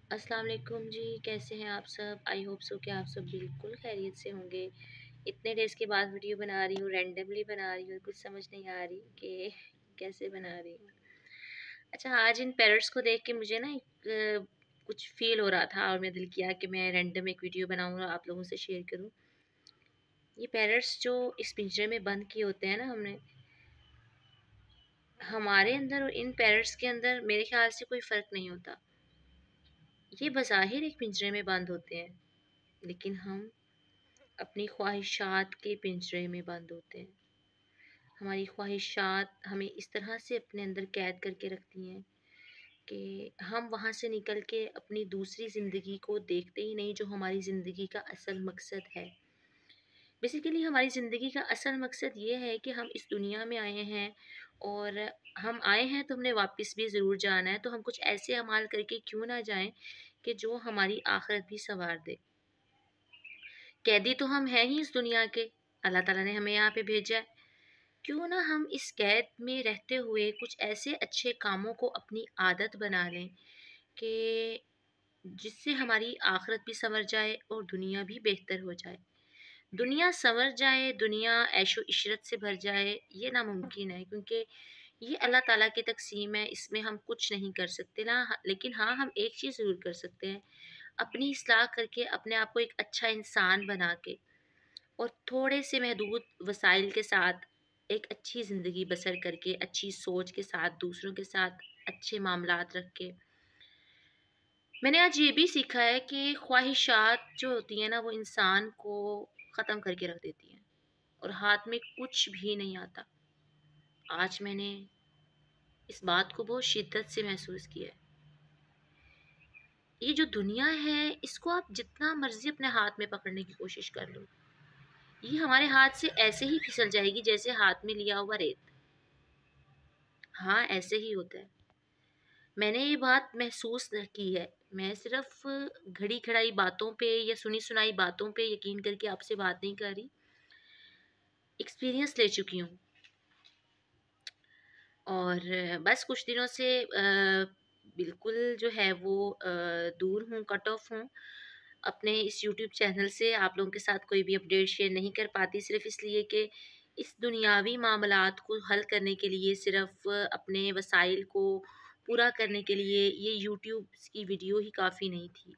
السلام علیکم جی، کیسے ہیں آپ سب؟ آئی ہوپ سو کہ آپ سب بالکل خیریت سے ہوں گے۔ اتنے ڈیز کے بعد ویڈیو بنا رہی ہوں، رینڈملی بنا رہی ہوں، کچھ سمجھ نہیں آ رہی کہ کیسے بنا رہی ہوں۔ اچھا، آج ان پیرٹس کو دیکھ کے مجھے نا کچھ فیل ہو رہا تھا اور میرا دل کیا کہ میں رینڈم ایک ویڈیو بناؤں اور آپ لوگوں سے شیئر کروں۔ یہ پیرٹس جو اس پنجرے میں بند کیے ہوتے ہیں نا ہم نے، ہمارے اندر اور ان پیرٹس کے اندر میرے خیال سے کوئی فرق نہیں ہوتا۔ یہ بظاہر ایک پنجرے میں بند ہوتے ہیں، لیکن ہم اپنی خواہشات کے پنجرے میں بند ہوتے ہیں۔ ہماری خواہشات ہمیں اس طرح سے اپنے اندر قید کر کے رکھتی ہیں کہ ہم وہاں سے نکل کے اپنی دوسری زندگی کو دیکھتے ہی نہیں، جو ہماری زندگی کا اصل مقصد ہے۔ بیسیکلی ہماری زندگی کا اصل مقصد یہ ہے کہ ہم اس دنیا میں آئے ہیں، اور ہم آئے ہیں تو ہم نے واپس بھی ضرور جانا ہے، تو ہم کچھ ایسے اعمال کر کے کیوں نہ جائیں کہ جو ہماری آخرت بھی سنوار دے۔ قیدی تو ہم ہیں ہی اس دنیا کے، اللہ تعالیٰ نے ہمیں یہاں پہ بھیجا ہے، کیوں نہ ہم اس قید میں رہتے ہوئے کچھ ایسے اچھے کاموں کو اپنی عادت بنا لیں کہ جس سے ہماری آخرت بھی سنور جائے اور دنیا بھی بہتر ہو جائے۔ دنیا سنور جائے، دنیا عیش و عشرت سے بھر جائے، یہ ناممکن ہے، کیونکہ یہ اللہ تعالیٰ کی تقسیم ہے، اس میں ہم کچھ نہیں کر سکتے نا۔ لیکن ہاں، ہم ایک چیز ضرور کر سکتے ہیں، اپنی اصلاح کر کے اپنے آپ کو ایک اچھا انسان بنا کے اور تھوڑے سے محدود وسائل کے ساتھ ایک اچھی زندگی بسر کر کے، اچھی سوچ کے ساتھ، دوسروں کے ساتھ اچھے معاملات رکھ کے۔ میں نے آج یہ بھی سیکھا ہے کہ خواہشات جو ہوتی ہیں نا، وہ انسان کو ختم کر کے رکھ دیتی ہیں اور ہاتھ میں کچھ بھی نہیں آتا۔ آج میں نے اس بات کو بہت شدت سے محسوس کیا ہے۔ یہ جو دنیا ہے، اس کو آپ جتنا مرضی اپنے ہاتھ میں پکڑنے کی کوشش کر لو، یہ ہمارے ہاتھ سے ایسے ہی پھسل جائے گی جیسے ہاتھ میں لیا ہوا ریت۔ ہاں، ایسے ہی ہوتا ہے۔ میں نے یہ بات محسوس کی ہے، میں صرف گھڑی کھڑائی باتوں پہ یا سنی سنائی باتوں پہ یقین کر کے آپ سے بات نہیں کر رہی، ایکسپیرینس لے چکی ہوں۔ اور بس کچھ دنوں سے بالکل جو ہے وہ دور ہوں، کٹ آف ہوں اپنے اس یوٹیوب چینل سے۔ آپ لوگوں کے ساتھ کوئی بھی اپڈیٹ شیئر نہیں کر پاتی، صرف اس لیے کہ اس دنیاوی معاملات کو حل کرنے کے لیے، صرف اپنے وسائل کو پورا کرنے کے لیے یہ یوٹیوب کی ویڈیو ہی کافی نہیں تھی۔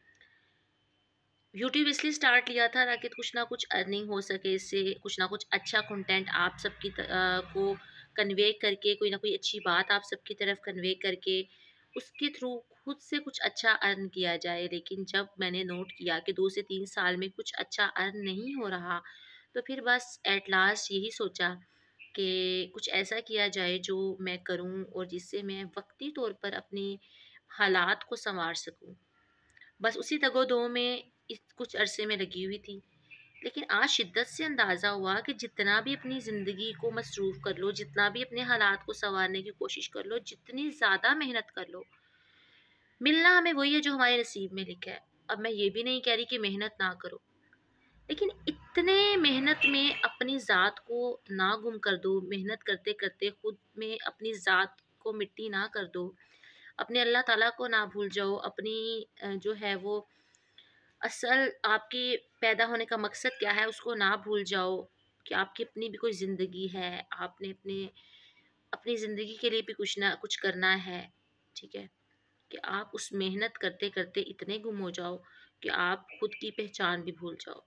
یوٹیوب اس لیے سٹارٹ لیا تھا تاکہ کچھ نہ کچھ ارننگ ہو سکے، اس سے کچھ نہ کچھ اچھا کنٹینٹ آپ سب کی کو کنوے کر کے، کوئی نہ کوئی اچھی بات آپ سب کی طرف کنوے کر کے اس کے تھرو خود سے کچھ اچھا ارن کیا جائے۔ لیکن جب میں نے نوٹ کیا کہ 2 سے 3 سال میں کچھ اچھا ارن نہیں ہو رہا، تو پھر بس ایٹ لاسٹ یہی سوچا کہ کچھ ایسا کیا جائے جو میں کروں اور جس سے میں وقتی طور پر اپنی حالات کو سنوار سکوں۔ بس اسی تگ و دو میں کچھ عرصے میں لگی ہوئی تھی، لیکن آج شدت سے اندازہ ہوا کہ جتنا بھی اپنی زندگی کو مصروف کر لو، جتنا بھی اپنے حالات کو سنوارنے کی کوشش کر لو، جتنی زیادہ محنت کر لو، ملنا ہمیں وہی ہے جو ہمارے نصیب میں لکھا ہے۔ اب میں یہ بھی نہیں کہہ رہی کہ محنت نہ کرو، لیکن اتنے محنت میں اپنی ذات کو نہ گم کر دو، محنت کرتے کرتے خود میں اپنی ذات کو مٹی نہ کر دو، اپنے اللہ تعالیٰ کو نہ بھول جاؤ، اپنی جو ہے وہ اصل آپ کے پیدا ہونے کا مقصد کیا ہے اس کو نہ بھول جاؤ، کہ آپ کی اپنی بھی کوئی زندگی ہے، آپ نے اپنی زندگی کے لیے بھی کچھ نہ کچھ کرنا ہے، ٹھیک ہے؟ کہ آپ اس محنت کرتے کرتے اتنے گم ہو جاؤ کہ آپ خود کی پہچان بھی بھول جاؤ۔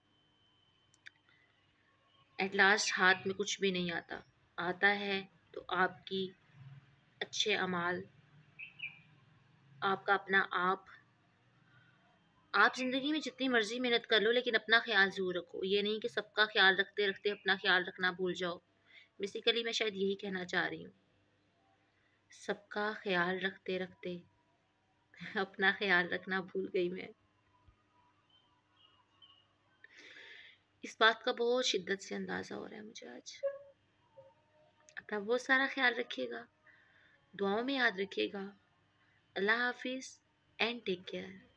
ایٹ لاسٹ ہاتھ میں کچھ بھی نہیں آتا، آتا ہے تو آپ کی اچھے اعمال، آپ کا اپنا آپ زندگی میں جتنی مرضی محنت کر لو، لیکن اپنا خیال ضرور رکھو۔ یہ نہیں کہ سب کا خیال رکھتے رکھتے اپنا خیال رکھنا بھول جاؤ۔ بیسیکلی میں شاید یہی کہنا چاہ رہی ہوں، سب کا خیال رکھتے رکھتے اپنا خیال رکھنا بھول گئی میں۔ اس بات کا بہت شدت سے اندازہ ہو رہا ہے مجھے آج۔ اپنا بہت سارا خیال رکھیے گا، دعاؤں میں یاد رکھیے گا۔ اللہ حافظ اینڈ ٹیک کیئر۔